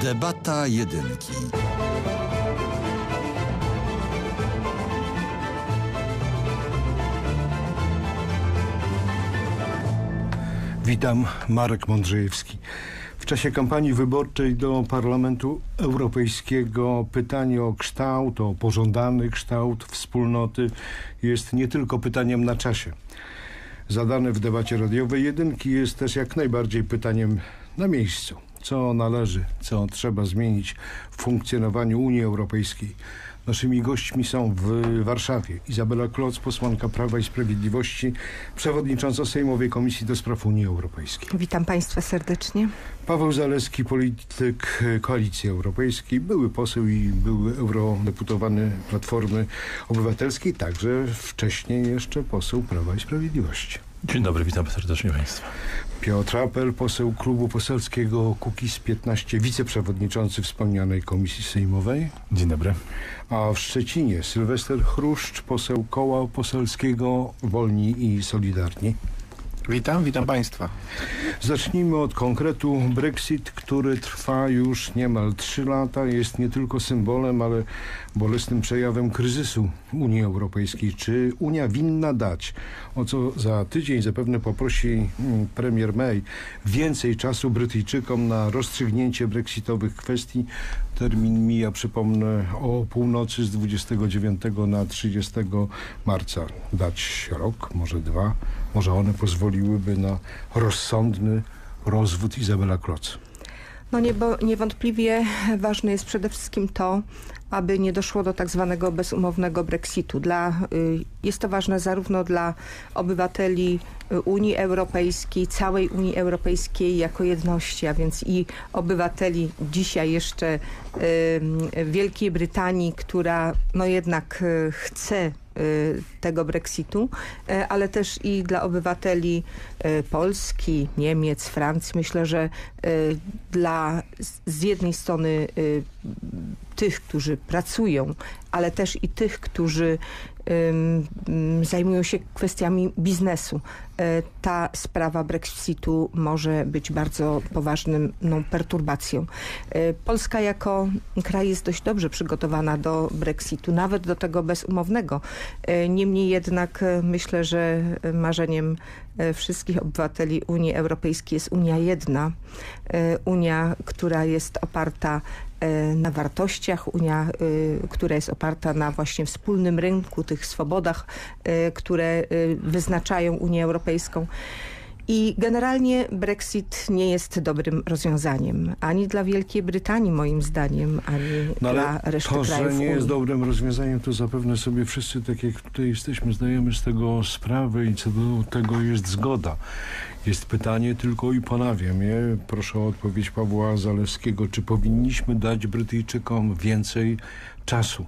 Debata Jedynki. Witam, Marek Mądrzejewski. W czasie kampanii wyborczej do Parlamentu Europejskiego pytanie o kształt, o pożądany kształt wspólnoty jest nie tylko pytaniem na czasie. Zadane w debacie radiowej Jedynki jest też jak najbardziej pytaniem na miejscu. Co należy, co trzeba zmienić w funkcjonowaniu Unii Europejskiej. Naszymi gośćmi są w Warszawie Izabela Kloc, posłanka Prawa i Sprawiedliwości, przewodnicząca Sejmowej Komisji do Spraw Unii Europejskiej. Witam Państwa serdecznie. Paweł Zalewski, polityk Koalicji Europejskiej, były poseł i były eurodeputowany Platformy Obywatelskiej, także wcześniej jeszcze poseł Prawa i Sprawiedliwości. Dzień dobry, witam serdecznie Państwa. Piotr Apel, poseł Klubu Poselskiego Kukiz15, wiceprzewodniczący wspomnianej Komisji Sejmowej. Dzień dobry. A w Szczecinie Sylwester Chruszcz, poseł Koła Poselskiego Wolni i Solidarni. Witam Państwa. Zacznijmy od konkretu. Brexit, który trwa już niemal 3 lata, jest nie tylko symbolem, ale bolesnym przejawem kryzysu Unii Europejskiej. Czy Unia winna dać, o co za tydzień zapewne poprosi premier May, więcej czasu Brytyjczykom na rozstrzygnięcie brexitowych kwestii? Termin mija, przypomnę, o północy z 29 na 30 marca. Dać rok, może 2, może one pozwoliłyby na rozsądny rozwód. Izabela Kloc. Niewątpliwie ważne jest przede wszystkim to, aby nie doszło do tak zwanego bezumownego Brexitu. Jest to ważne zarówno dla obywateli Unii Europejskiej, całej Unii Europejskiej jako jedności, a więc i obywateli dzisiaj jeszcze Wielkiej Brytanii, która jednak chce tego Brexitu, ale też i dla obywateli Polski, Niemiec, Francji. Myślę, że z jednej strony tych, którzy pracują, ale też i tych, którzy zajmują się kwestiami biznesu. Ta sprawa Brexitu może być bardzo poważną perturbacją. Polska jako kraj jest dość dobrze przygotowana do Brexitu, nawet do tego bezumownego. Niemniej jednak myślę, że marzeniem wszystkich obywateli Unii Europejskiej jest Unia jedna. Unia, która jest oparta na wartościach, Unia, która jest oparta na właśnie wspólnym rynku, tych swobodach, które wyznaczają Unię Europejską. I generalnie Brexit nie jest dobrym rozwiązaniem. Ani dla Wielkiej Brytanii, moim zdaniem, ani dla reszty krajów To, że nie Unii. jest dobrym rozwiązaniem, to zapewne sobie wszyscy, tak jak tutaj jesteśmy, zdajemy z tego sprawę i co do tego jest zgoda. Jest pytanie tylko i ponawiam je. Proszę o odpowiedź Pawła Zalewskiego. Czy powinniśmy dać Brytyjczykom więcej czasu?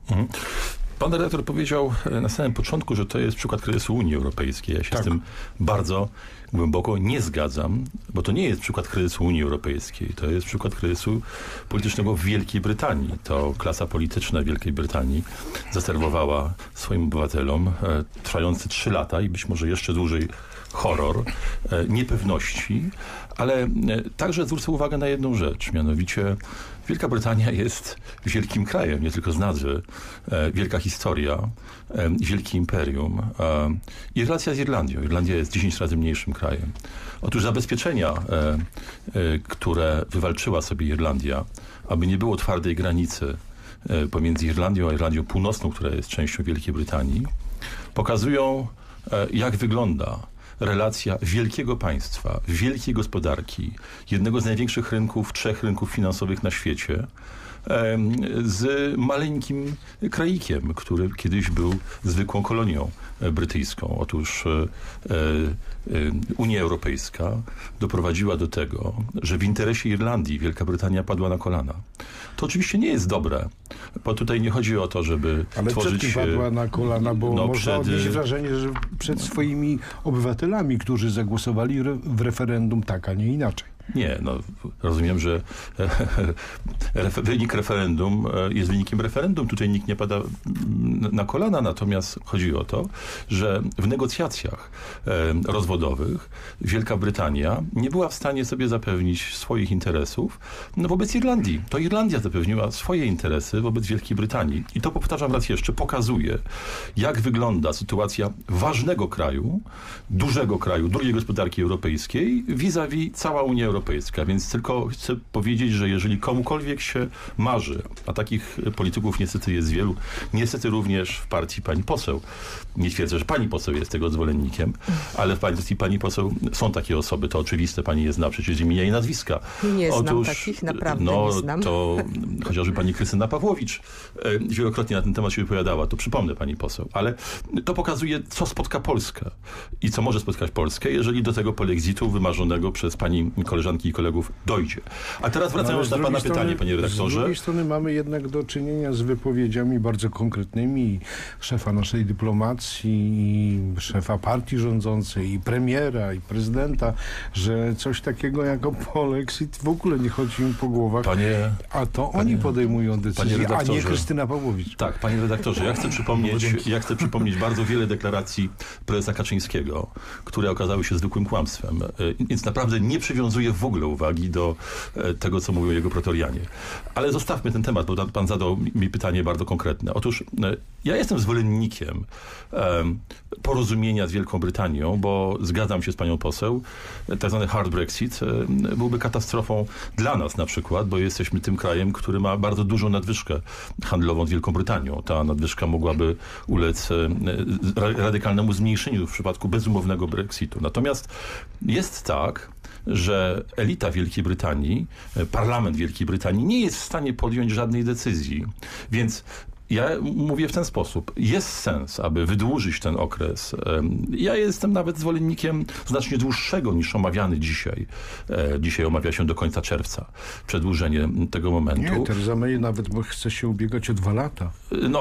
Pan redaktor powiedział na samym początku, że to jest przykład kryzysu Unii Europejskiej. Ja się z tym bardzo głęboko nie zgadzam, bo to nie jest przykład kryzysu Unii Europejskiej. To jest przykład kryzysu politycznego w Wielkiej Brytanii. To klasa polityczna Wielkiej Brytanii zaserwowała swoim obywatelom trwający 3 lata i być może jeszcze dłużej horror, niepewności, ale także zwrócę uwagę na jedną rzecz, mianowicie Wielka Brytania jest wielkim krajem, nie tylko z nazwy. Wielka historia, wielkie imperium i relacja z Irlandią. Irlandia jest 10 razy mniejszym krajem. Otóż zabezpieczenia, które wywalczyła sobie Irlandia, aby nie było twardej granicy pomiędzy Irlandią a Irlandią Północną, która jest częścią Wielkiej Brytanii, pokazują, jak wygląda relacja wielkiego państwa, wielkiej gospodarki, jednego z największych rynków, 3 rynków finansowych na świecie, z maleńkim krajikiem, który kiedyś był zwykłą kolonią brytyjską. Otóż Unia Europejska doprowadziła do tego, że w interesie Irlandii Wielka Brytania padła na kolana. To oczywiście nie jest dobre, bo tutaj nie chodzi o to, żeby ale tworzyć... przed kim padła na kolana, bo można odnieść wrażenie, że przed swoimi obywatelami, którzy zagłosowali w referendum tak, a nie inaczej. Nie, no rozumiem, że wynik referendum jest wynikiem referendum. Tutaj nikt nie pada na kolana, natomiast chodzi o to, że w negocjacjach rozwodowych Wielka Brytania nie była w stanie sobie zapewnić swoich interesów wobec Irlandii. To Irlandia zapewniła swoje interesy wobec Wielkiej Brytanii. I to, powtarzam raz jeszcze, pokazuje, jak wygląda sytuacja ważnego kraju, dużego kraju, drugiej gospodarki europejskiej vis-a-vis cała Unia Europejska. Więc tylko chcę powiedzieć, że jeżeli komukolwiek się marzy, a takich polityków niestety jest wielu, niestety również w partii pani poseł. Nie twierdzę, że pani poseł jest tego zwolennikiem, ale w partii pani poseł są takie osoby, to oczywiste, pani je zna przecież z imienia i nazwiska. Nie znam takich, naprawdę nie znam. To chociażby pani Krystyna Pawłowicz wielokrotnie na ten temat się wypowiadała, to przypomnę pani poseł, ale to pokazuje, co spotka Polskę i co może spotkać Polskę, jeżeli do tego polexitu wymarzonego przez pani koleżanki i kolegów dojdzie. A teraz wracając na pana pytanie, panie redaktorze. Z drugiej strony mamy jednak do czynienia z wypowiedziami bardzo konkretnymi szefa naszej dyplomacji, i szefa partii rządzącej, i premiera, i prezydenta, że coś takiego jak polexit w ogóle nie chodzi im po głowach. A to oni podejmują decyzje, a nie Krystyna Pawłowicz. Tak, panie redaktorze, ja chcę przypomnieć bardzo wiele deklaracji prezesa Kaczyńskiego, które okazały się zwykłym kłamstwem. Więc naprawdę nie przywiązuję w ogóle uwagi do tego, co mówią jego pretorianie. Ale zostawmy ten temat, bo pan zadał mi pytanie bardzo konkretne. Otóż ja jestem zwolennikiem porozumienia z Wielką Brytanią, bo zgadzam się z panią poseł, tak zwany hard Brexit byłby katastrofą dla nas na przykład, bo jesteśmy tym krajem, który ma bardzo dużą nadwyżkę handlową z Wielką Brytanią. Ta nadwyżka mogłaby ulec radykalnemu zmniejszeniu w przypadku bezumownego Brexitu. Natomiast jest tak, że elita Wielkiej Brytanii, parlament Wielkiej Brytanii nie jest w stanie podjąć żadnej decyzji. Więc ja mówię w ten sposób. Jest sens, aby wydłużyć ten okres. Ja jestem nawet zwolennikiem znacznie dłuższego niż omawiany dzisiaj. Dzisiaj omawia się do końca czerwca. Przedłużenie tego momentu. Nie, Theresa May nawet chce się ubiegać o 2 lata.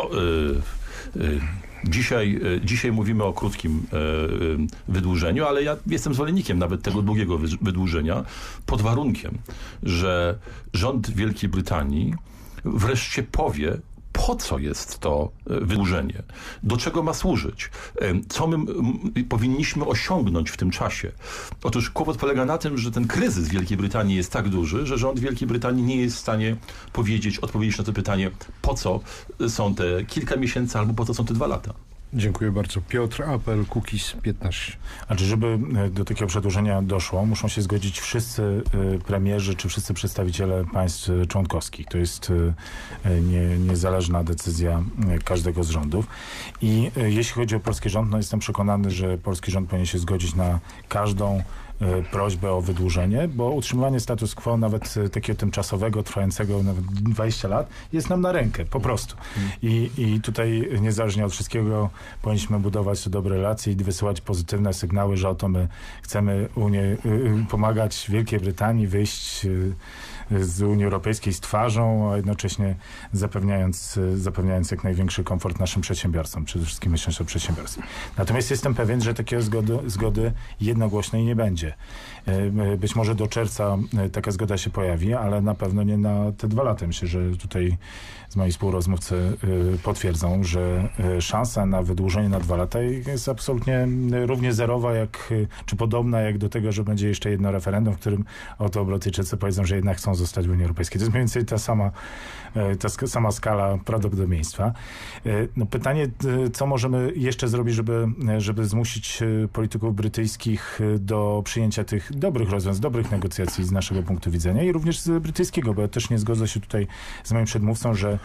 Dzisiaj mówimy o krótkim wydłużeniu, ale ja jestem zwolennikiem nawet tego długiego wydłużenia pod warunkiem, że rząd Wielkiej Brytanii wreszcie powie, po co jest to wydłużenie? Do czego ma służyć? Co my powinniśmy osiągnąć w tym czasie? Otóż kłopot polega na tym, że ten kryzys Wielkiej Brytanii jest tak duży, że rząd Wielkiej Brytanii nie jest w stanie odpowiedzieć na to pytanie, po co są te kilka miesięcy albo po co są te 2 lata. Dziękuję bardzo. Piotr Apel, Kukiz 15. Znaczy, żeby do takiego przedłużenia doszło, muszą się zgodzić wszyscy premierzy czy wszyscy przedstawiciele państw członkowskich. To jest niezależna decyzja każdego z rządów. I jeśli chodzi o polski rząd, jestem przekonany, że polski rząd powinien się zgodzić na każdą prośbę o wydłużenie, bo utrzymywanie status quo, nawet takiego tymczasowego, trwającego nawet 20 lat, jest nam na rękę, po prostu. I tutaj niezależnie od wszystkiego powinniśmy budować dobre relacje i wysyłać pozytywne sygnały, że oto my chcemy pomagać Wielkiej Brytanii wyjść z Unii Europejskiej z twarzą, a jednocześnie zapewniając jak największy komfort naszym przedsiębiorcom, przede wszystkim myśląc o przedsiębiorstwie. Natomiast jestem pewien, że takiej zgody jednogłośnej nie będzie. Być może do czerwca taka zgoda się pojawi, ale na pewno nie na te 2 lata. Myślę, że tutaj z moi współrozmówcy potwierdzą, że szansa na wydłużenie na 2 lata jest absolutnie równie zerowa, czy podobna jak do tego, że będzie jeszcze jedno referendum, w którym oto Brytyjczycy powiedzą, że jednak chcą zostać w Unii Europejskiej. To jest mniej więcej ta sama skala prawdopodobieństwa. Pytanie, co możemy jeszcze zrobić, żeby zmusić polityków brytyjskich do przyjęcia tych dobrych rozwiązań, dobrych negocjacji z naszego punktu widzenia i również z brytyjskiego, bo ja też nie zgodzę się tutaj z moim przedmówcą, że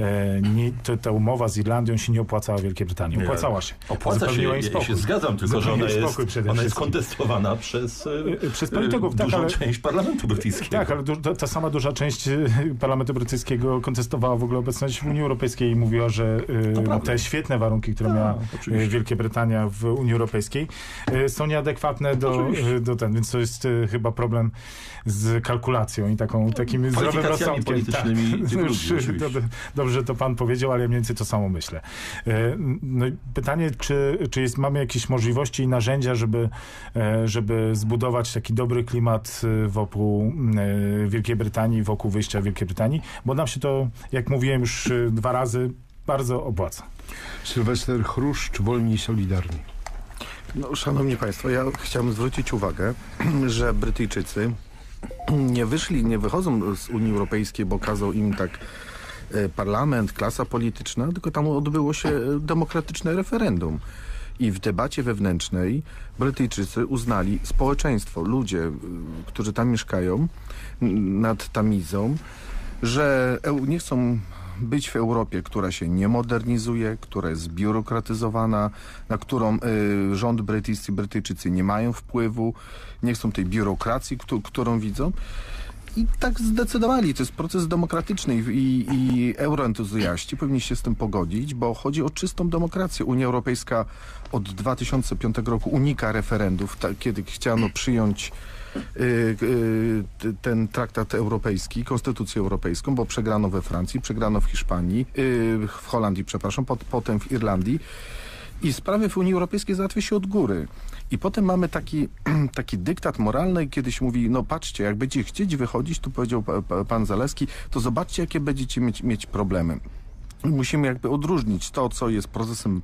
ta umowa z Irlandią się nie opłacała Wielkiej Brytanii. Opłacała się. Opłaca się, ja się zgadzam, tylko że ona jest kontestowana przez polityków, dużą część parlamentu brytyjskiego. Tak, ale ta sama duża część parlamentu brytyjskiego kontestowała w ogóle obecność w Unii Europejskiej i mówiła, że te świetne warunki, które miała Wielka Brytania w Unii Europejskiej, są nieadekwatne więc to jest chyba problem z kalkulacją i takim zdrowym rozsądkiem. politycznymi Dobrze to pan powiedział, ale ja mniej więcej to samo myślę. No i pytanie, czy mamy jakieś możliwości i narzędzia, żeby zbudować taki dobry klimat wokół Wielkiej Brytanii, wokół wyjścia Wielkiej Brytanii, bo nam się to, jak mówiłem już 2 razy, bardzo opłaca. Sylwester Chruszcz, Wolni i Solidarni. No, szanowni państwo, ja chciałbym zwrócić uwagę, że Brytyjczycy nie wychodzą z Unii Europejskiej, bo kazał im tak parlament, klasa polityczna, tylko tam odbyło się demokratyczne referendum. I w debacie wewnętrznej Brytyjczycy uznali, społeczeństwo, ludzie, którzy tam mieszkają nad Tamizą, że nie chcą być w Europie, która się nie modernizuje, która jest zbiurokratyzowana, na którą rząd brytyjski, Brytyjczycy nie mają wpływu, nie chcą tej biurokracji, którą widzą. I tak zdecydowali. To jest proces demokratyczny i euroentuzjaści powinni się z tym pogodzić, bo chodzi o czystą demokrację. Unia Europejska od 2005 roku unika referendów, kiedy chciano przyjąć ten traktat europejski, konstytucję europejską, bo przegrano we Francji, przegrano w Hiszpanii, w Holandii, przepraszam, potem w Irlandii. I sprawy w Unii Europejskiej załatwia się od góry. I potem mamy taki dyktat moralny, kiedyś mówi, no patrzcie, jak będziecie chcieć wychodzić, tu powiedział pan Zalewski, to zobaczcie, jakie będziecie mieć problemy. Musimy jakby odróżnić to, co jest procesem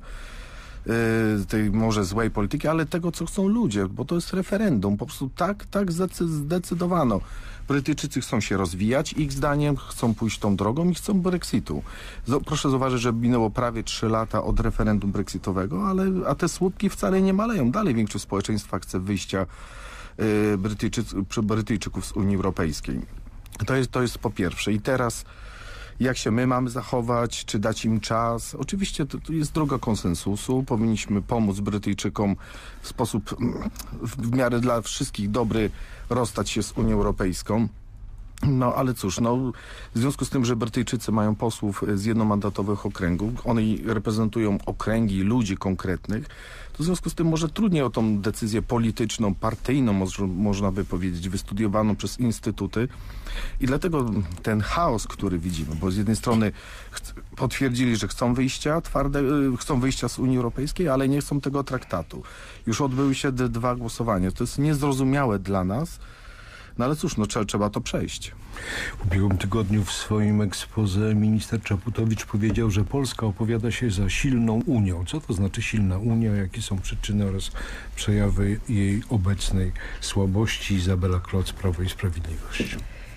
tej może złej polityki, ale tego, co chcą ludzie, bo to jest referendum. Po prostu tak zdecydowano. Brytyjczycy chcą się rozwijać, ich zdaniem chcą pójść tą drogą i chcą Brexitu. Proszę zauważyć, że minęło prawie 3 lata od referendum brexitowego, a te słupki wcale nie maleją. Dalej większość społeczeństwa chce wyjścia Brytyjczyków z Unii Europejskiej. To jest po pierwsze. I teraz jak się my mamy zachować, czy dać im czas? Oczywiście to jest droga konsensusu. Powinniśmy pomóc Brytyjczykom w sposób w miarę dla wszystkich dobry rozstać się z Unią Europejską. No ale cóż, w związku z tym, że Brytyjczycy mają posłów z jednomandatowych okręgów, oni reprezentują okręgi ludzi konkretnych, to w związku z tym może trudniej o tą decyzję polityczną, partyjną, można by powiedzieć, wystudiowaną przez instytuty. I dlatego ten chaos, który widzimy, bo z jednej strony potwierdzili, że chcą wyjścia z Unii Europejskiej, ale nie chcą tego traktatu. Już odbyły się 2 głosowania. To jest niezrozumiałe dla nas. No ale cóż, trzeba to przejść. W ubiegłym tygodniu w swoim exposé minister Czaputowicz powiedział, że Polska opowiada się za silną Unią. Co to znaczy silna Unia? Jakie są przyczyny oraz przejawy jej obecnej słabości? Izabela Kloc, Prawo i Sprawiedliwość.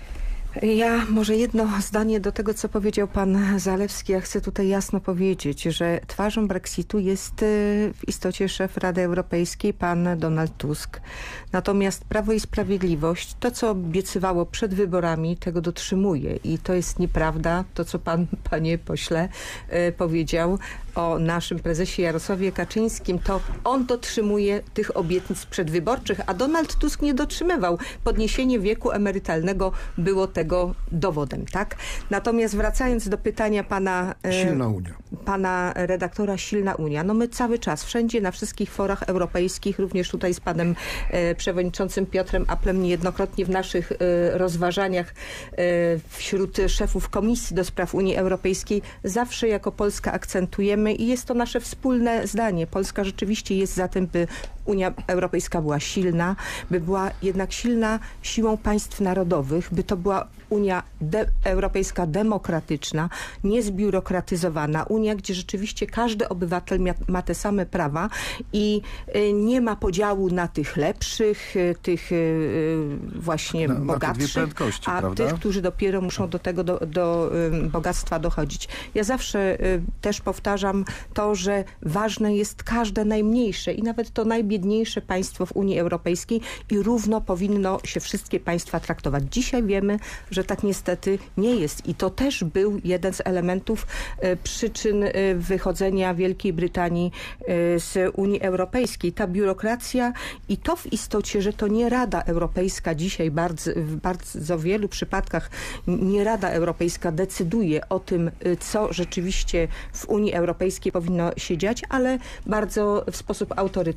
Ja może jedno zdanie do tego, co powiedział pan Zalewski. Ja chcę tutaj jasno powiedzieć, że twarzą Brexitu jest w istocie szef Rady Europejskiej, pan Donald Tusk. Natomiast Prawo i Sprawiedliwość, to co obiecywało przed wyborami, tego dotrzymuje. I to jest nieprawda, to co pan, panie pośle, powiedział o naszym prezesie Jarosławie Kaczyńskim, to on dotrzymuje tych obietnic przedwyborczych, a Donald Tusk nie dotrzymywał. Podniesienie wieku emerytalnego było tego dowodem, tak? Natomiast wracając do pytania pana... Silna Unia. Pana redaktora, silna Unia. No my cały czas, wszędzie, na wszystkich forach europejskich, również tutaj z panem przewodniczącym Piotrem Applem niejednokrotnie w naszych rozważaniach wśród szefów Komisji do Spraw Unii Europejskiej zawsze jako Polska akcentujemy i jest to nasze wspólne zdanie. Polska rzeczywiście jest za tym, by Unia Europejska była silna, by była jednak silna siłą państw narodowych, by to była Unia Europejska demokratyczna, niezbiurokratyzowana. Unia, gdzie rzeczywiście każdy obywatel ma te same prawa i nie ma podziału na tych lepszych, tych właśnie bogatszych, a prawda? tych, którzy dopiero muszą do tego do bogactwa dochodzić. Ja zawsze też powtarzam to, że ważne jest każde najmniejsze i nawet to najbiedniejsze państwo w Unii Europejskiej i równo powinno się wszystkie państwa traktować. Dzisiaj wiemy, że tak niestety nie jest i to też był jeden z elementów przyczyn wychodzenia Wielkiej Brytanii z Unii Europejskiej. Ta biurokracja i to w istocie, że to nie Rada Europejska dzisiaj w bardzo wielu przypadkach nie Rada Europejska decyduje o tym, co rzeczywiście w Unii Europejskiej powinno się dziać, ale bardzo w sposób autorytarny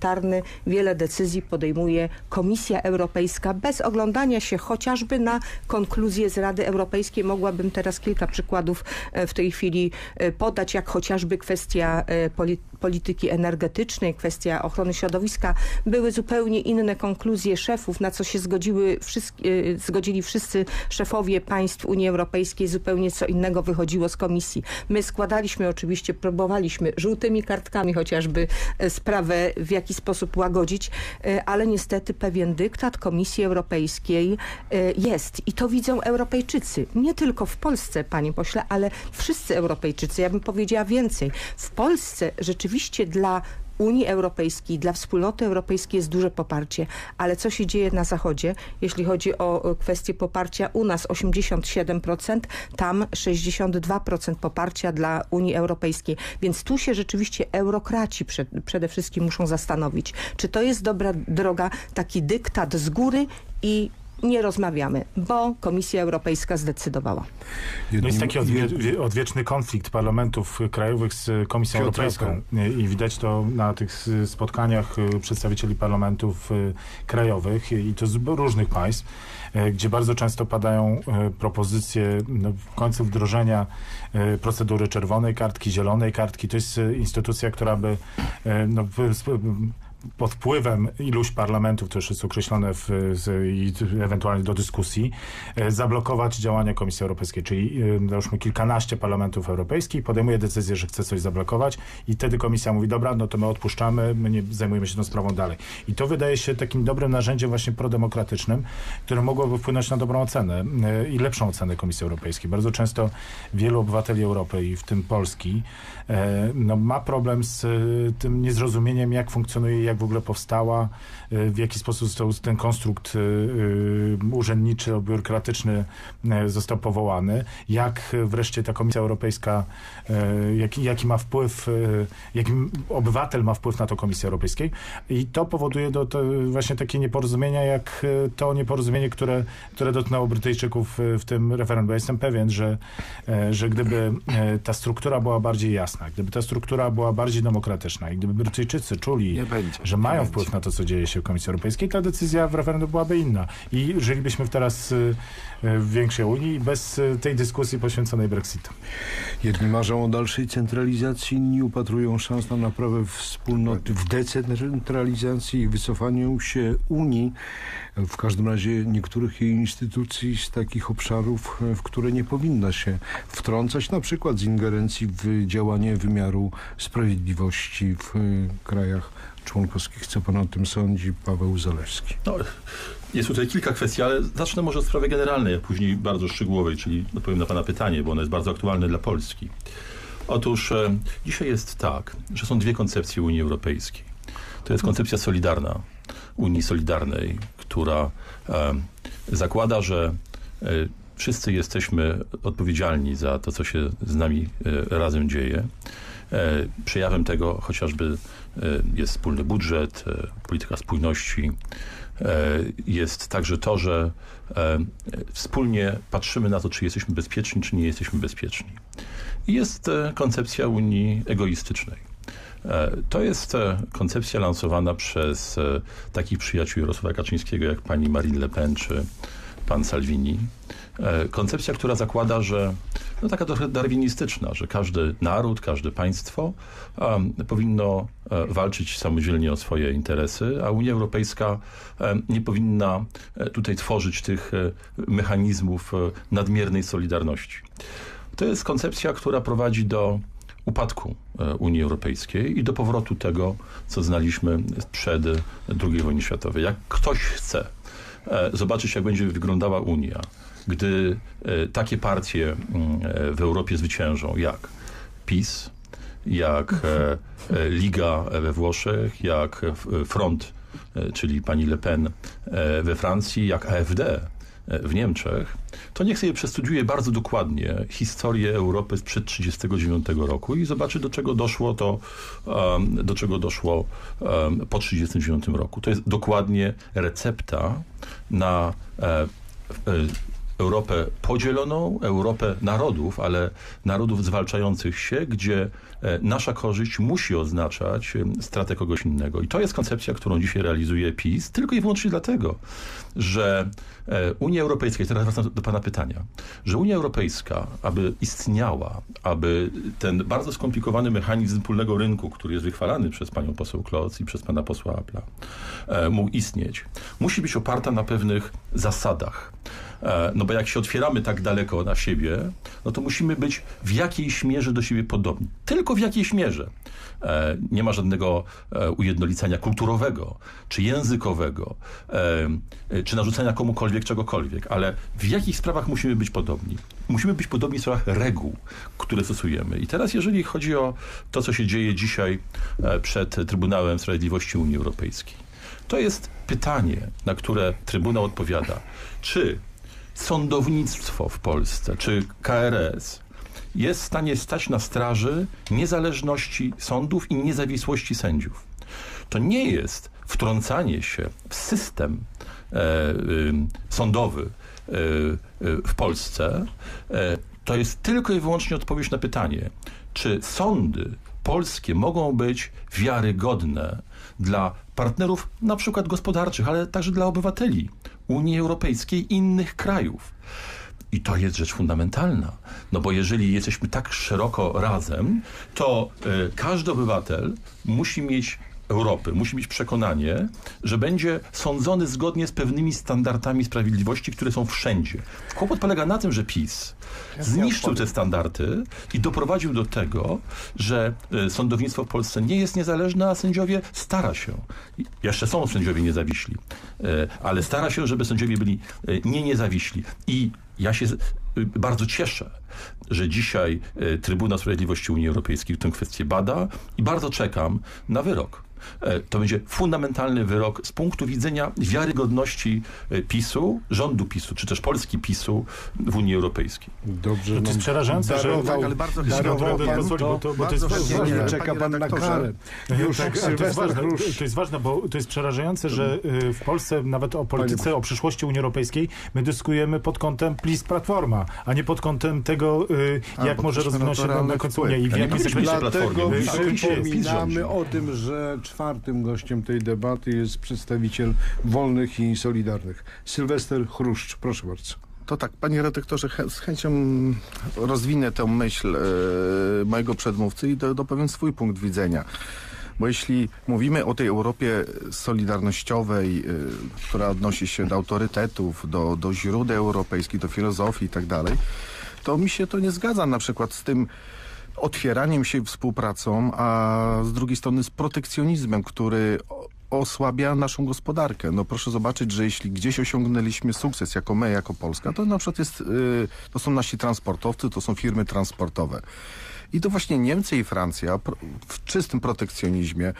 wiele decyzji podejmuje Komisja Europejska bez oglądania się chociażby na konkluzje z Rady Europejskiej. Mogłabym teraz kilka przykładów w tej chwili podać, jak chociażby kwestia polityki energetycznej, kwestia ochrony środowiska. Były zupełnie inne konkluzje szefów, na co się zgodzili wszyscy szefowie państw Unii Europejskiej. Zupełnie co innego wychodziło z komisji. My składaliśmy oczywiście, próbowaliśmy żółtymi kartkami chociażby sprawę w jakiś sposób łagodzić, ale niestety pewien dyktat Komisji Europejskiej jest. I to widzą Europejczycy. Nie tylko w Polsce, panie pośle, ale wszyscy Europejczycy. Ja bym powiedziała więcej. W Polsce rzeczywiście dla Unii Europejskiej, dla wspólnoty europejskiej jest duże poparcie, ale co się dzieje na Zachodzie, jeśli chodzi o kwestię poparcia u nas 87%, tam 62% poparcia dla Unii Europejskiej. Więc tu się rzeczywiście eurokraci przede wszystkim muszą zastanowić, czy to jest dobra droga, taki dyktat z góry i nie rozmawiamy, bo Komisja Europejska zdecydowała. No jest taki odwieczny konflikt parlamentów krajowych z Komisją Europejską i widać to na tych spotkaniach przedstawicieli parlamentów krajowych i to z różnych państw, gdzie bardzo często padają propozycje w końcu wdrożenia procedury czerwonej kartki, zielonej kartki. To jest instytucja, która by pod wpływem iluś parlamentów, to już jest określone i ewentualnie do dyskusji, zablokować działania Komisji Europejskiej. Czyli załóżmy kilkanaście parlamentów europejskich podejmuje decyzję, że chce coś zablokować i wtedy Komisja mówi, dobra, no to my odpuszczamy, my nie zajmujemy się tą sprawą dalej. I to wydaje się takim dobrym narzędziem właśnie prodemokratycznym, które mogłoby wpłynąć na dobrą ocenę i lepszą ocenę Komisji Europejskiej. Bardzo często wielu obywateli Europy, i w tym Polski, ma problem z tym niezrozumieniem, jak funkcjonuje, jak w ogóle powstała, w jaki sposób został ten konstrukt urzędniczy, biurokratyczny został powołany, jak wreszcie ta Komisja Europejska, jaki ma wpływ, jaki obywatel ma wpływ na to Komisję Europejską. I to powoduje właśnie takie nieporozumienia, jak to nieporozumienie, które dotknęło Brytyjczyków w tym referendum. Bo jestem pewien, że gdyby ta struktura była bardziej jasna, gdyby ta struktura była bardziej demokratyczna i gdyby Brytyjczycy czuli, że mają wpływ na to, co dzieje się w Komisji Europejskiej, ta decyzja w referendum byłaby inna. I żylibyśmy teraz w większej Unii bez tej dyskusji poświęconej Brexitom. Jedni marzą o dalszej centralizacji, inni upatrują szans na naprawę wspólnoty w decentralizacji i wycofaniu się Unii, w każdym razie niektórych jej instytucji z takich obszarów, w które nie powinna się wtrącać, na przykład z ingerencji w działanie wymiaru sprawiedliwości w krajach członkowskich. Co pan o tym sądzi, Paweł Zalewski? No, jest tutaj kilka kwestii, ale zacznę może od sprawy generalnej, a później bardzo szczegółowej, czyli odpowiem na pana pytanie, bo ono jest bardzo aktualne dla Polski. Otóż dzisiaj jest tak, że są dwie koncepcje Unii Europejskiej. To jest koncepcja solidarna, Unii Solidarnej, która zakłada, że wszyscy jesteśmy odpowiedzialni za to, co się z nami razem dzieje. Przejawem tego chociażby jest wspólny budżet, polityka spójności. Jest także to, że wspólnie patrzymy na to, czy jesteśmy bezpieczni, czy nie jesteśmy bezpieczni. I jest koncepcja Unii egoistycznej. To jest koncepcja lansowana przez takich przyjaciół Jarosława Kaczyńskiego, jak pani Marine Le Pen, czy pan Salvini. Koncepcja, która zakłada, że taka trochę darwinistyczna, że każdy naród, każde państwo powinno walczyć samodzielnie o swoje interesy, a Unia Europejska nie powinna tutaj tworzyć tych mechanizmów nadmiernej solidarności. To jest koncepcja, która prowadzi do upadku Unii Europejskiej i do powrotu tego, co znaliśmy sprzed II wojny światowej. Jak ktoś chce zobaczyć, jak będzie wyglądała Unia, gdy takie partie w Europie zwyciężą, jak PiS, jak Liga we Włoszech, jak Front, czyli pani Le Pen we Francji, jak AfD w Niemczech, to niech sobie przestudiuje bardzo dokładnie historię Europy sprzed 1939 roku i zobaczy, do czego doszło po 1939 roku. To jest dokładnie recepta na Europę podzieloną, Europę narodów, ale narodów zwalczających się, gdzie nasza korzyść musi oznaczać stratę kogoś innego. I to jest koncepcja, którą dzisiaj realizuje PiS, tylko i wyłącznie dlatego, że Unia Europejska, i teraz wracam do pana pytania, że Unia Europejska, aby istniała, aby ten bardzo skomplikowany mechanizm wspólnego rynku, który jest wychwalany przez panią poseł Kloc i przez pana posła Appla, mógł istnieć, musi być oparta na pewnych zasadach. No bo jak się otwieramy tak daleko na siebie, no to musimy być w jakiejś mierze do siebie podobni. Tylko w jakiejś mierze. Nie ma żadnego ujednolicenia kulturowego, czy językowego, czy narzucenia komukolwiek czegokolwiek, ale w jakich sprawach musimy być podobni? Musimy być podobni w sprawach reguł, które stosujemy. I teraz jeżeli chodzi o to, co się dzieje dzisiaj przed Trybunałem Sprawiedliwości Unii Europejskiej, to jest pytanie, na które Trybunał odpowiada, czy sądownictwo w Polsce, czy KRS jest w stanie stać na straży niezależności sądów i niezawisłości sędziów. To nie jest wtrącanie się w system sądowy w Polsce. To jest tylko i wyłącznie odpowiedź na pytanie, czy sądy polskie mogą być wiarygodne dla partnerów na przykład gospodarczych, ale także dla obywateli Unii Europejskiej i innych krajów. I to jest rzecz fundamentalna. No bo jeżeli jesteśmy tak szeroko razem, to każdy obywatel musi mieć Europy, musi mieć przekonanie, że będzie sądzony zgodnie z pewnymi standardami sprawiedliwości, które są wszędzie. Kłopot polega na tym, że PiS zniszczył te standardy i doprowadził do tego, że sądownictwo w Polsce nie jest niezależne, a sędziowie stara się. Jeszcze są sędziowie niezawiśli, ale stara się, żeby sędziowie byli niezawiśli. I ja się bardzo cieszę, że dzisiaj Trybunał Sprawiedliwości Unii Europejskiej tę kwestię bada i bardzo czekam na wyrok. To będzie fundamentalny wyrok z punktu widzenia wiarygodności PiS-u, rządu PiS-u, czy też Polski PiS-u w Unii Europejskiej. Dobrze, To jest przerażające, że... Tak, ale bardzo to jest ważne. Czeka pan na karę. Już to jest ważne, bo to jest przerażające, że w Polsce nawet o polityce, o przyszłości Unii Europejskiej my dyskutujemy pod kątem PiS-Platforma, a nie pod kątem tego, jak może rozwinąć się na końcu Unia i w jakim segmencie Dlatego Platformy. przypominamy o tym, że czwartym gościem tej debaty jest przedstawiciel Wolnych i Solidarnych. Sylwester Chruszcz, proszę bardzo. To tak, panie redaktorze, z chęcią rozwinę tę myśl mojego przedmówcy i dopowiem swój punkt widzenia. Bo jeśli mówimy o tej Europie solidarnościowej, która odnosi się do autorytetów, do źródeł europejskich, do filozofii i tak dalej, to mi się to nie zgadza na przykład z tym otwieraniem się współpracą, a z drugiej strony z protekcjonizmem, który osłabia naszą gospodarkę. No proszę zobaczyć, że jeśli gdzieś osiągnęliśmy sukces jako my, jako Polska, to na przykład to są nasi transportowcy, to są firmy transportowe. I to właśnie Niemcy i Francja w czystym protekcjonizmie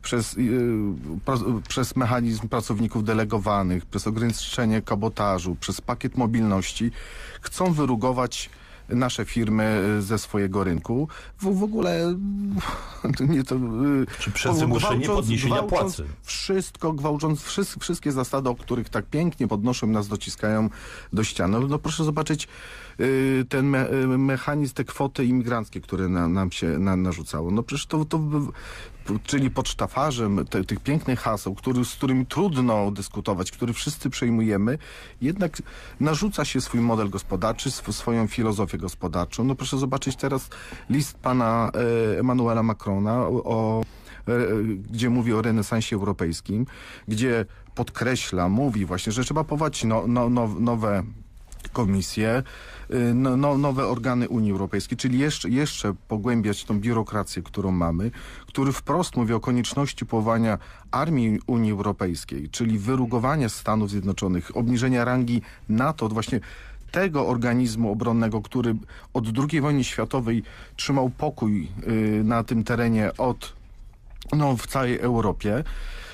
przez mechanizm pracowników delegowanych, przez ograniczenie kabotażu, przez pakiet mobilności chcą wyrugować nasze firmy ze swojego rynku. W ogóle nie to... Czy przez wymuszenie podniesienia płacy. Wszystko, gwałcząc wszystkie zasady, o których tak pięknie podnoszą nas, dociskają do ściany. No proszę zobaczyć ten mechanizm, te kwoty imigranckie, które nam się narzucało. No przecież czyli pod sztafarzem tych pięknych haseł, z którymi trudno dyskutować, który wszyscy przejmujemy, jednak narzuca się swój model gospodarczy, swoją filozofię gospodarczą. No proszę zobaczyć teraz list pana Emmanuela Macrona, gdzie mówi o renesansie europejskim, gdzie podkreśla, mówi właśnie, że trzeba powołać nowe komisje, nowe organy Unii Europejskiej, czyli jeszcze pogłębiać tą biurokrację, którą mamy, który wprost mówi o konieczności powołania armii Unii Europejskiej, czyli wyrugowania Stanów Zjednoczonych, obniżenia rangi NATO, właśnie tego organizmu obronnego, który od II wojny światowej trzymał pokój na tym terenie w całej Europie.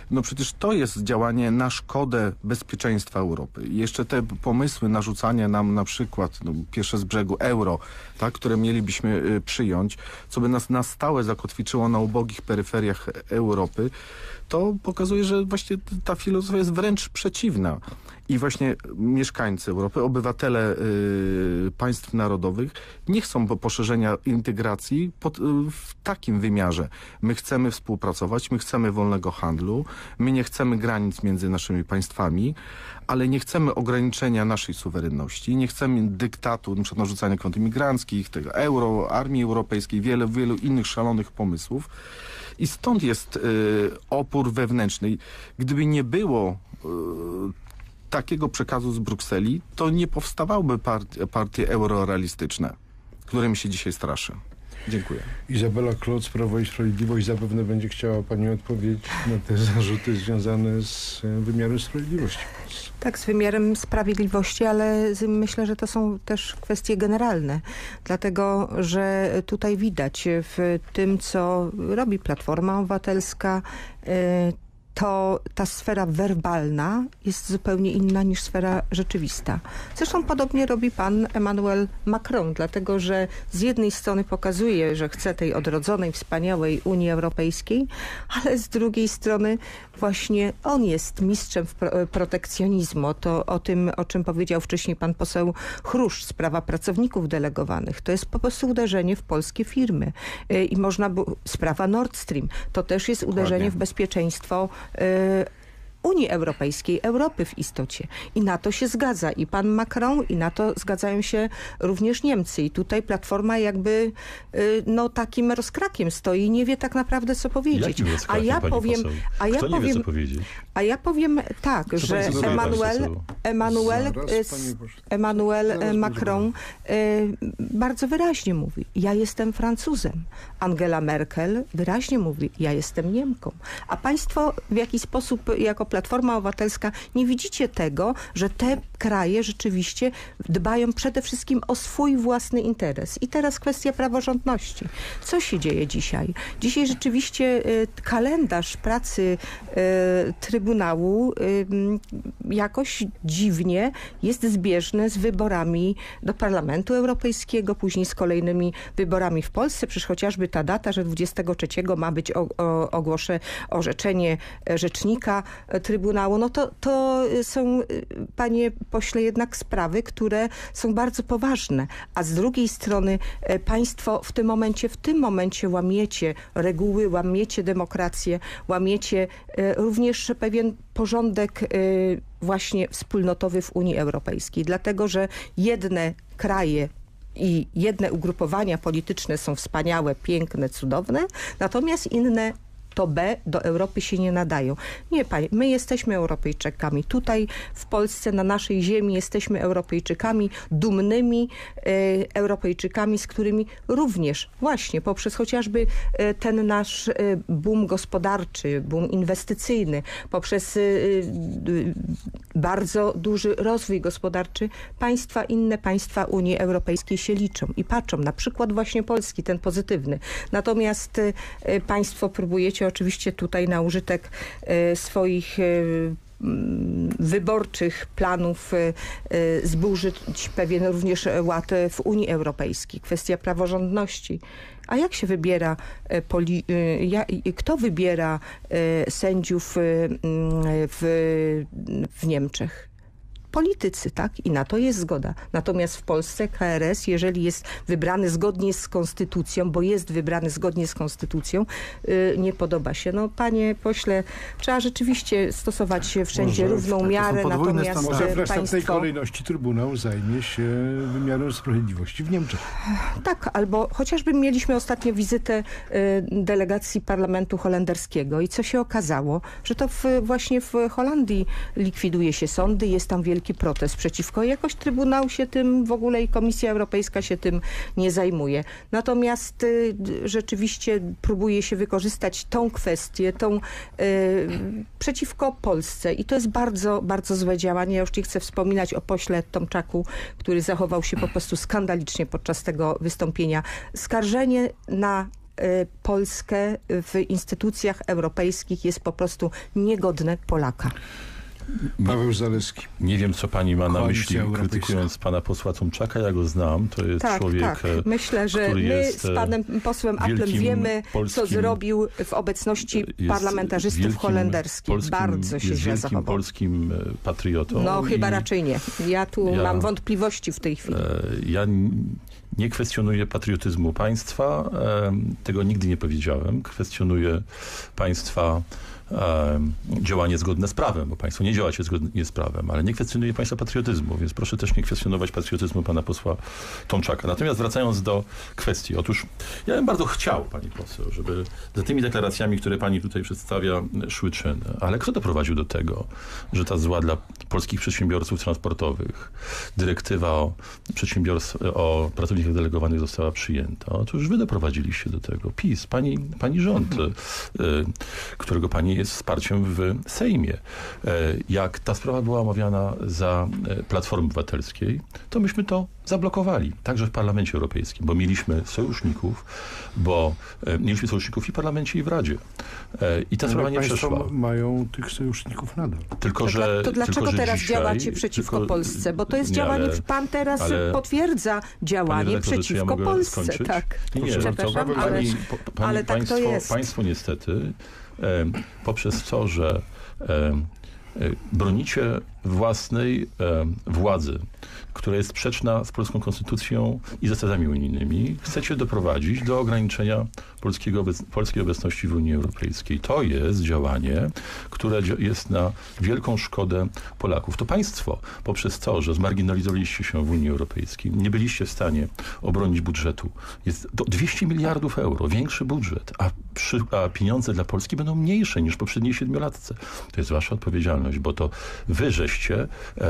No przecież to jest działanie na szkodę bezpieczeństwa Europy. I jeszcze te pomysły narzucania nam na przykład, pierwsze z brzegu euro, tak, które mielibyśmy przyjąć, co by nas na stałe zakotwiczyło na ubogich peryferiach Europy, to pokazuje, że właśnie ta filozofia jest wręcz przeciwna. I właśnie mieszkańcy Europy, obywatele państw narodowych nie chcą poszerzenia integracji w takim wymiarze. My chcemy współpracować, my chcemy wolnego handlu, my nie chcemy granic między naszymi państwami, ale nie chcemy ograniczenia naszej suwerenności, nie chcemy dyktatu, np. narzucania kwot imigranckich, tego euro, armii europejskiej, wielu innych szalonych pomysłów. I stąd jest opór wewnętrzny. Gdyby nie było takiego przekazu z Brukseli, to nie powstawałyby partie eurorealistyczne, którymi się dzisiaj straszy. Dziękuję. Izabela Kloc, Prawo i Sprawiedliwość, zapewne będzie chciała pani odpowiedzieć na te zarzuty związane z wymiarem sprawiedliwości. Tak, z wymiarem sprawiedliwości, ale myślę, że to są też kwestie generalne. Dlatego, że tutaj widać w tym, co robi Platforma Obywatelska, to ta sfera werbalna jest zupełnie inna niż sfera rzeczywista. Zresztą podobnie robi pan Emmanuel Macron, dlatego że z jednej strony pokazuje, że chce tej odrodzonej, wspaniałej Unii Europejskiej, ale z drugiej strony właśnie on jest mistrzem w protekcjonizmu. To o tym, o czym powiedział wcześniej pan poseł Chruszcz, sprawa pracowników delegowanych. To jest po prostu uderzenie w polskie firmy. I można sprawa Nord Stream. To też jest uderzenie w bezpieczeństwo Unii Europejskiej, Europy w istocie. I na to się zgadza i pan Macron, i na to zgadzają się również Niemcy. I tutaj Platforma jakby takim rozkrakiem stoi i nie wie tak naprawdę, co powiedzieć. Jakim rozkrakiem, pani poseł? Kto nie wie, co powiedzieć? A ja powiem tak, Co że Emmanuel Macron bardzo wyraźnie mówi, ja jestem Francuzem. Angela Merkel wyraźnie mówi, ja jestem Niemką. A państwo w jakiś sposób jako Platforma Obywatelska nie widzicie tego, że te kraje rzeczywiście dbają przede wszystkim o swój własny interes. I teraz kwestia praworządności. Co się dzieje dzisiaj? Dzisiaj rzeczywiście kalendarz pracy Trybunału jakoś dziwnie jest zbieżny z wyborami do Parlamentu Europejskiego, później z kolejnymi wyborami w Polsce. Przecież chociażby ta data, że 23 ma być orzeczenie rzecznika Trybunału, no to są, panie pośle, jednak sprawy, które są bardzo poważne. A z drugiej strony państwo w tym momencie łamiecie reguły, łamiecie demokrację, łamiecie również pewien porządek właśnie wspólnotowy w Unii Europejskiej. Dlatego, że jedne kraje i jedne ugrupowania polityczne są wspaniałe, piękne, cudowne, natomiast inne do Europy się nie nadają. Nie, panie, my jesteśmy Europejczykami. Tutaj w Polsce, na naszej ziemi jesteśmy Europejczykami, dumnymi Europejczykami, z którymi również właśnie poprzez chociażby ten nasz boom gospodarczy, boom inwestycyjny, poprzez bardzo duży rozwój gospodarczy, inne państwa Unii Europejskiej się liczą i patrzą. Na przykład właśnie Polski, ten pozytywny. Natomiast państwo próbujecie oczywiście tutaj na użytek swoich wyborczych planów zburzyć pewien również ład w Unii Europejskiej. Kwestia praworządności. A jak się wybiera, kto wybiera sędziów w Niemczech? Politycy, tak? I na to jest zgoda. Natomiast w Polsce KRS, jeżeli jest wybrany zgodnie z konstytucją, bo jest wybrany zgodnie z konstytucją, nie podoba się. No, panie pośle, trzeba rzeczywiście stosować wszędzie równą miarę, natomiast może w następnej państwo... kolejności Trybunał zajmie się wymiarem sprawiedliwości w Niemczech. Tak, albo chociażby mieliśmy ostatnio wizytę delegacji parlamentu holenderskiego i co się okazało, że to właśnie w Holandii likwiduje się sądy, jest tam wielki protest przeciwko. Jakoś Trybunał się tym w ogóle i Komisja Europejska się tym nie zajmuje. Natomiast rzeczywiście próbuje się wykorzystać tą kwestię, przeciwko Polsce. I to jest bardzo, bardzo złe działanie. Ja już nie chcę wspominać o pośle Tomczaku, który zachował się po prostu skandalicznie podczas tego wystąpienia. Skarżenie na Polskę w instytucjach europejskich jest po prostu niegodne Polaka. Paweł Zaleski. Nie wiem, co pani ma na Koalicja myśli, Europejska. krytykując pana posła Tomczaka. Ja go znam. To jest człowiek, Tak. Myślę, że który my jest z panem posłem Applem wielkim wiemy, co polskim- zrobił w obecności jest parlamentarzystów wielkim holenderskich. Bardzo się jest źle wielkim zachował. polskim patriotą. No chyba i raczej nie. Ja mam wątpliwości w tej chwili. Ja nie kwestionuję patriotyzmu państwa. Tego nigdy nie powiedziałem. Kwestionuję państwa działanie zgodne z prawem, bo państwo nie działacie zgodnie z prawem, ale nie kwestionuje państwa patriotyzmu, więc proszę też nie kwestionować patriotyzmu pana posła Tomczaka. Natomiast wracając do kwestii, otóż ja bym bardzo chciał, pani poseł, żeby za tymi deklaracjami, które pani tutaj przedstawia, szły czyny. Ale kto doprowadził do tego, że ta zła dla polskich przedsiębiorców transportowych dyrektywa o pracownikach delegowanych została przyjęta? Otóż wy doprowadziliście do tego. PiS, pani rząd, którego pani jest wsparciem w Sejmie. Jak ta sprawa była omawiana za Platformy Obywatelskiej, to myśmy to zablokowali, także w Parlamencie Europejskim, bo mieliśmy sojuszników i w Parlamencie, i w Radzie. I ta sprawa nie przeszła. Mają tych sojuszników nadal. To dlaczego teraz dzisiaj, działacie przeciwko Polsce? Bo to jest działanie, pan teraz potwierdza działanie przeciwko Polsce. Skończyć? Tak, Nie, przepraszam, ale tak to jest. Państwo niestety poprzez to, że bronicie własnej władzy, która jest sprzeczna z polską konstytucją i zasadami unijnymi, chcecie doprowadzić do ograniczenia polskiej obecności w Unii Europejskiej. To jest działanie, które jest na wielką szkodę Polaków. To państwo poprzez to, że zmarginalizowaliście się w Unii Europejskiej, nie byliście w stanie obronić budżetu. Jest do 200 miliardów euro, większy budżet, a pieniądze dla Polski będą mniejsze niż w poprzedniej 7-latce. To jest wasza odpowiedzialność, bo to wy żeście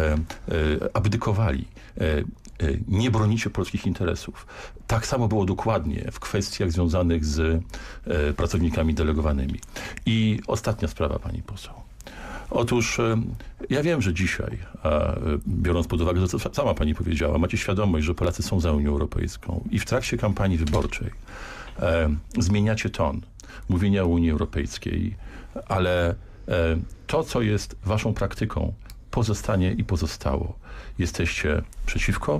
abdykowali. Nie bronicie polskich interesów. Tak samo było dokładnie w kwestiach związanych z pracownikami delegowanymi. I ostatnia sprawa, pani poseł. Otóż ja wiem, że dzisiaj, biorąc pod uwagę to, co sama pani powiedziała, macie świadomość, że Polacy są za Unią Europejską i w trakcie kampanii wyborczej zmieniacie ton mówienia o Unii Europejskiej, ale to, co jest waszą praktyką, pozostanie i pozostało. Jesteście przeciwko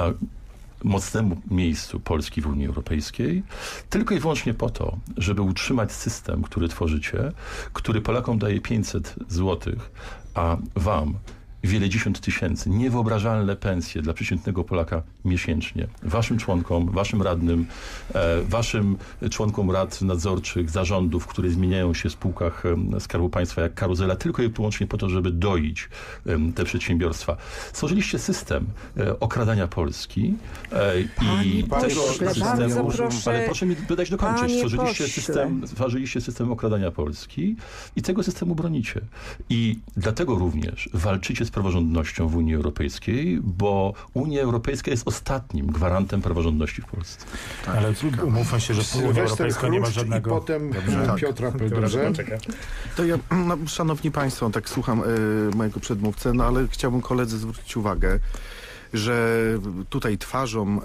mocnemu miejscu Polski w Unii Europejskiej, tylko i wyłącznie po to, żeby utrzymać system, który tworzycie, który Polakom daje 500 złotych, a wam wieledziesiąt tysięcy, niewyobrażalne pensje dla przeciętnego Polaka miesięcznie. Waszym członkom, waszym radnym, waszym członkom rad nadzorczych, zarządów, które zmieniają się w spółkach Skarbu Państwa jak karuzela, tylko i wyłącznie po to, żeby doić te przedsiębiorstwa. Stworzyliście system okradania Polski i tego systemu... Ale proszę mi dodać dokończyć. Stworzyliście system okradania Polski i tego systemu bronicie. I dlatego również walczycie z praworządnością w Unii Europejskiej, bo Unia Europejska jest ostatnim gwarantem praworządności w Polsce. Ale umówmy się, że Unia Europejska nie ma żadnego... I potem Piotra Pedrze. To ja, szanowni państwo, tak słucham mojego przedmówcę, ale chciałbym koledzy zwrócić uwagę, że tutaj twarzą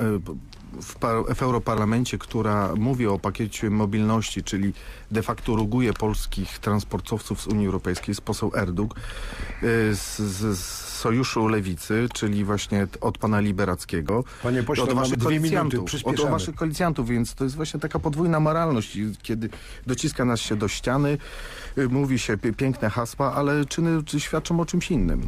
w Europarlamencie, która mówi o pakiecie mobilności, czyli de facto ruguje polskich transportowców z Unii Europejskiej, jest poseł Erdug z Sojuszu Lewicy, czyli właśnie od pana Liberackiego. Panie pośle, mamy 2 minuty, przyspieszamy. Od waszych koalicjantów, więc to jest właśnie taka podwójna moralność, kiedy dociska nas się do ściany, mówi się piękne hasła, ale czyny świadczą o czymś innym.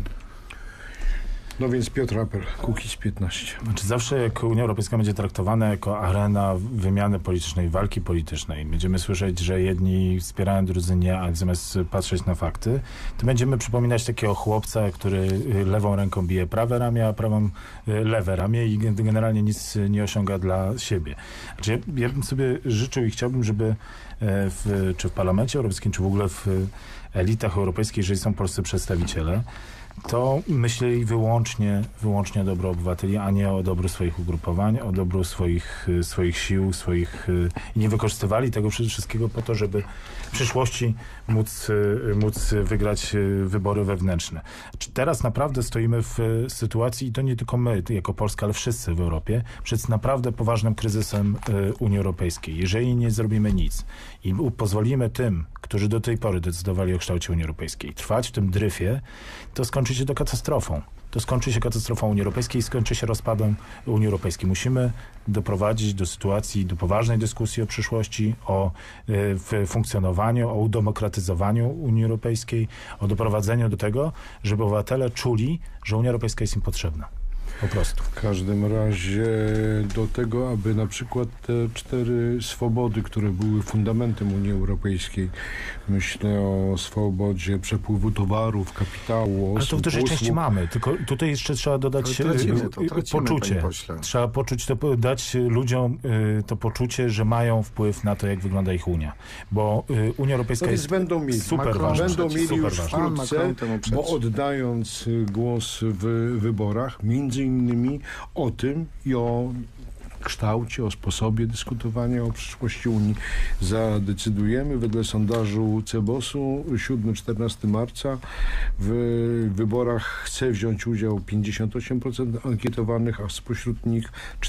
No więc Piotr Apel, Kukiz 15. Znaczy zawsze jak Unia Europejska będzie traktowana jako arena wymiany politycznej, walki politycznej, będziemy słyszeć, że jedni wspierają, drudzy nie, a zamiast patrzeć na fakty, to będziemy przypominać takiego chłopca, który lewą ręką bije prawe ramię, a prawą lewe ramię i generalnie nic nie osiąga dla siebie. Znaczy ja bym sobie życzył i chciałbym, żeby czy w Parlamencie Europejskim, czy w ogóle w elitach europejskich, jeżeli są polscy przedstawiciele, to myśleli wyłącznie o dobro obywateli, a nie o dobro swoich ugrupowań, o dobro swoich sił, i nie wykorzystywali tego wszystkiego po to, żeby w przyszłości móc wygrać wybory wewnętrzne. Teraz naprawdę stoimy w sytuacji, i to nie tylko my, jako Polska, ale wszyscy w Europie, przed naprawdę poważnym kryzysem Unii Europejskiej. Jeżeli nie zrobimy nic i pozwolimy tym, którzy do tej pory decydowali o kształcie Unii Europejskiej, trwać w tym dryfie, to skończy się to katastrofą. To skończy się katastrofą Unii Europejskiej i skończy się rozpadem Unii Europejskiej. Musimy doprowadzić do sytuacji, do poważnej dyskusji o przyszłości, o funkcjonowaniu, o udemokratyzowaniu Unii Europejskiej, o doprowadzeniu do tego, żeby obywatele czuli, że Unia Europejska jest im potrzebna. Po prostu. W każdym razie do tego, aby na przykład te 4 swobody, które były fundamentem Unii Europejskiej, myślę o swobodzie przepływu towarów, kapitału, osób, ale to w dużej części mamy, tylko tutaj jeszcze trzeba dodać tracimy, poczucie. Trzeba dać ludziom to poczucie, że mają wpływ na to, jak wygląda ich Unia. Bo Unia Europejska jest będą mieli. super ważna. Będą mieli super już ważna. wkrótce, bo oddając głos w wyborach, między innymi o tym i o kształcie, o sposobie dyskutowania o przyszłości Unii zadecydujemy. Wedle sondażu CBOS-u 7-14 marca w wyborach chce wziąć udział 58% ankietowanych, a spośród nich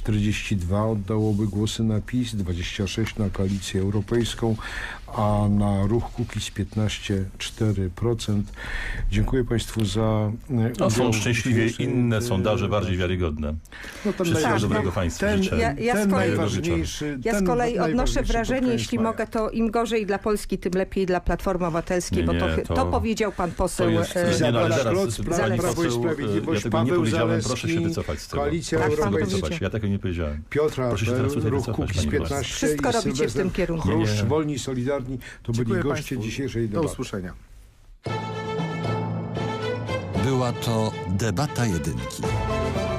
42 oddałoby głosy na PiS, 26 na Koalicję Europejską, a na ruch Kukiz 15 4%. Dziękuję Państwu za udział. Są szczęśliwie inne sondaże bardziej wiarygodne. Wszystkiego dobrego Państwu życzę. Ja z kolei odnoszę wrażenie, jeśli mogę, to im gorzej dla Polski, tym lepiej dla Platformy Obywatelskiej, bo to powiedział pan poseł Prawo i Sprawiedliwość, ja tego nie Paweł powiedziałem, Zalewski, proszę się wycofać z tego. Koalicja Proszę się Europejska. wycofać. Ja tego nie powiedziałem. Piotr Proszę się teraz tutaj Ruch wycofać, Kukiz pani 15 Wszystko i robicie w Sylwester tym kierunku. Chruszcz, Nie. Wolni i Solidarni, to byli Dziękuję goście Państwu. dzisiejszej Do debaty. usłyszenia. Była to debata jedynki.